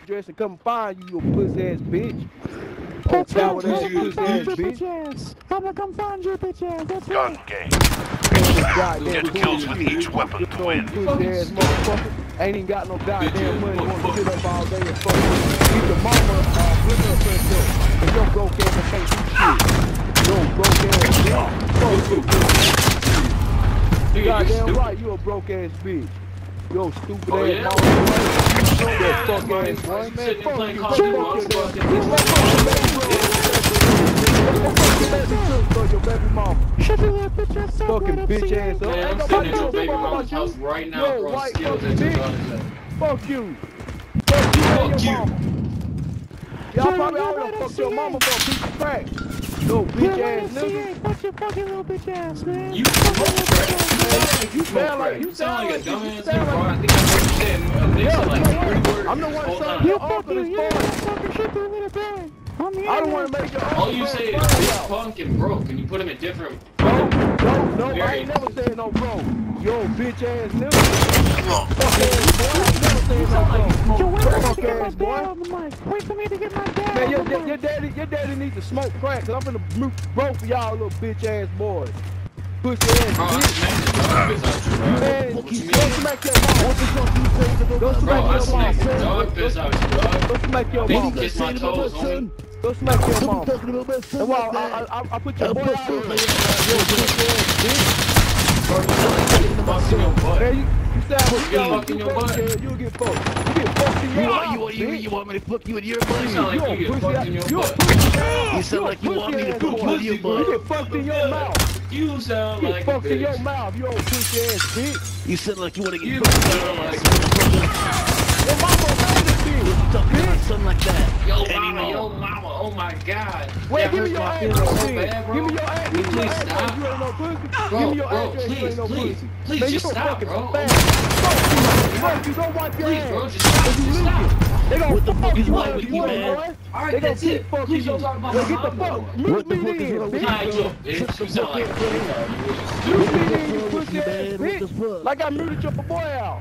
address and come find you, you pussy ass bitch. Oh, coward ass pussy ass bitch. I'm gonna come find your bitch ass. That's Gun right. game. Goddamn 10 kills with each weapon to win. pussy ass motherfucker. Ain't even got no goddamn money. Want to sit up all day and fuck. Keep your mama with her friend up. And your broke ass can't do shit. Yo, broke ass bitch. Fuck you. Goddamn right, you a broke ass bitch. Yo, stupid ass mama. Yo, fuck ass boy. Man, fuck you. Fuck your baby mama. Shut your little bitch ass up. Fucking bitch ass up. Man, I'm sitting at your baby mama's house right now, bro. Skills at your daughter's house. Fuck you. Fuck you and your mama. Y'all You're probably not already a fucked your CA. mama for a piece of crack. No bitch ass nigga. Fuck your fucking little bitch ass, man. You smoke crack. You sound like You sound like a dumbass, bro. I like think I heard you say a mix of like 3 words. I'm the one Hold saying on. your uncle is You fun. fucking shit to a little boy. On the I don't want to make your uncle All you say is bitch, punk, and broke, and you put them in different. No, I ain't never said no bro. Yo, bitch ass nigga. Fuck ass boy. I ain't never said no bro. Yo, wait for me to Fuck get my ass dad boy. on the mic. Wait for me to get my dad Man, on your the mic. daddy needs to smoke crack, cause I'm finna mute both of y'all little bitch ass boys. Pussy ass Bro, I bitch. smacked the dog piss out you, bro. Man, What you go mean? smack your mom. What the fuck you say to go Bro, smack I your mom? smacked the dog piss out you, dog. Go smack your Bitch, mom. kiss my toes, homie. Go smack your mom. talking about my son And while like that. I put your boy out here, yo, bitch ass bitch. Bro, you sound like you get fucked in your butt. Man, you sound Get fucked in your butt. You'll get fucked. You get fucked in your mouth, You want me to fuck you in your You butt? sound like you get fucked in your You a butt. pussy ass. You sound like you want me to fuck you in your You butt. get fucked in your mouth. You sound You like get a fucked in your bitch. mouth, you old pussy ass bitch. You sound like you want to get You fucked. sound like a Your mama made it, bitch. Talking about something like that. yo Anymore. mama, oh my god. Wait, That give me hurts your my address, feelings so then. bad, bro. Give me your address. Can you please You stop? ain't no pussy. Bro, Give me your bro, address. You ain't no please, pussy. please, Man, just you a stop, fucking bro. fag. Fuck you. Don't wipe your Please, ass. bro, just stop, If you just leak stop. it, they gon' What the fuck is you wrong up, with you you, up, man? boy. Alright, They gon' that's keep it. fucking Please you. don't talk about Yo, my get the mom fuck. no more. Mute What the me fuck is then, wrong with bitch. you? Nah, you bitch. You sound like a Mute me then, you pussy ass bitch. Like I muted your boy out.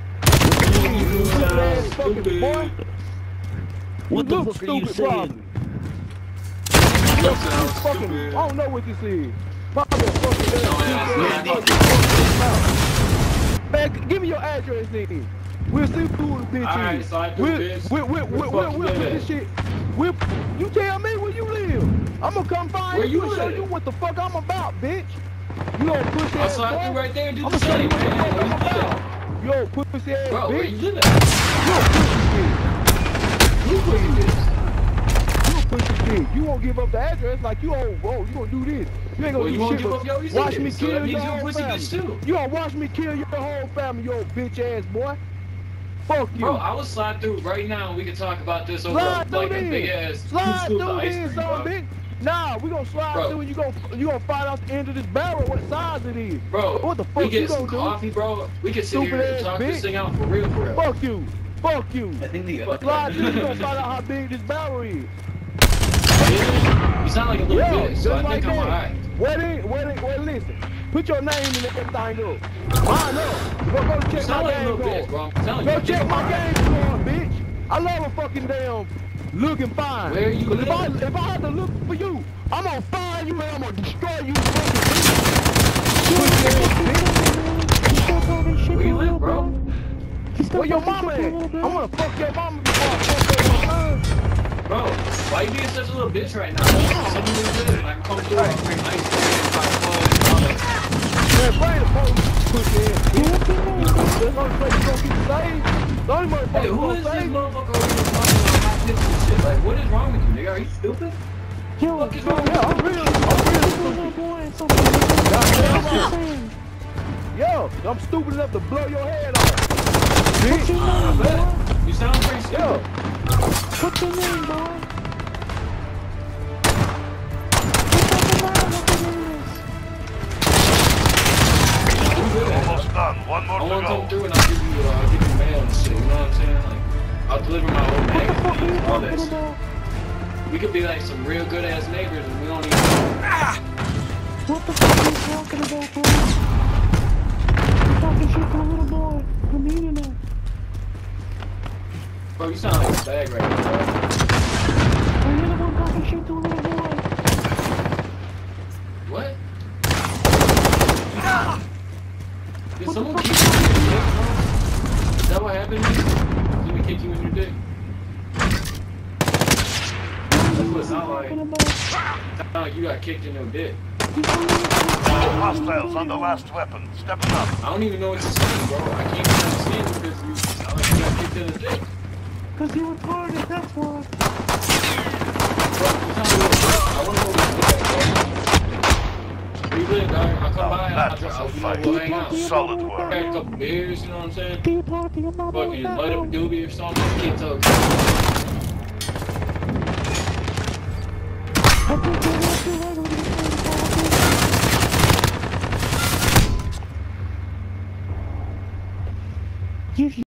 You Stupid ass sound fucking stupid. boy. What the look fuck are you stupid, saying? probably. You sound Fucking, stupid. I don't know what this is. Probably a fucking man, give me your address then. We'll see who the bitch Alright, is. so I do this. We'll put this shit. You tell me where you live. I'm gonna come find Where you you and show live? you what the fuck I'm about, bitch. You gonna push I'll ass slide through boy? right there and do I'm the gonna show you same, what the man. fuck Where I'm you live? about. Yo, pussy ass Bro, where bitch. you live at? You a pussy bitch. You pussy bitch. You a pussy bitch. You won't give up the address like you old bro. You gonna do this. You ain't gonna Well, do you won't shit give but up your watch me receipts, so that kill means your you a whole pussy family. bitch too. You gonna watch me kill your whole family, you old bitch ass boy. Fuck you. Bro, I will slide through right now and we can talk about this over Slide through like a then. big ass Slide scoop of through ice then, cream, son, bro. bitch. Nah, we gonna slide Bro. through and you gonna find out the end of this barrel what size it is. Bro, What the we fuck you get some gonna do? coffee, bro. We can sit Stupid here and ass talk bitch. this thing out for real, for real. Fuck you. Fuck you. I think they Slide through, you gonna find out how big this barrel is. You sound like a little Yeah, bitch, so just I like think I'm that. alright. Well, listen. Put your name in everything up. Mine up. Go You check sound my like a game little bitch, card. bro. I'm telling you. Go I think check I'm my alright. game card, bitch. I love a fucking damn looking fine. Where you 'Cause if I live? had to look for you, I'm gonna find you and I'm gonna destroy you, fucking bitch. Where you live, bro? Where your mama at? I'm gonna fuck your mama before I fuck your son. Bro, why you being such a little bitch right now? Something really good, and I can come through and bring ice cream and hot fun and all that. Man, bring the police, pussy ass bitch. That's the only place you gonna get saved. The only Hey, motherfucker who gonna is this save you. motherfucker over here talking about hot tips and shit? Like, what is wrong with you, nigga? Are you stupid? Yo, What the fuck is wrong with Yeah, you? I'm real little boy and something. Goddamn What you right. saying? Yo, I'm stupid enough to blow your head off. What's Bitch. your I name, bet. boy? You sound pretty stupid. Yo, What's your name, boy? Almost done. One more I want to to come go. through and I'll give you mail and shit, you know what I'm saying? Like, I'll deliver my old What the fuck are you magazine, all that talking shit. about? We could be like some real good ass neighbors and we don't even What the fuck are you talking about, boy? You're talking shit to a little boy on the internet. Bro, you sound like a bag right now, bro. Oh, you're the one talking shit to a little boy. What? Did someone kick you in your dick, bro? Is that what happened? Did we kick you in your dick? That's what it sounded like. It sounded like you got kicked in your dick. Hostiles on the last weapon. Stepping up. I don't even know what you're saying, bro. I can't even understand it because you sound like you got kicked in the dick. Cause you retarded, that's why. Bro, you tell me what, I want to know where you at, bro. Where you live, dog? I'll come by and That was a fight. we'll hang out. Solid Grab work. a couple beers, you know what I'm saying? Can you talk to your mama Fucking with light up a that? doobie or something. I can't tell. I think you're not too late when you say talking. You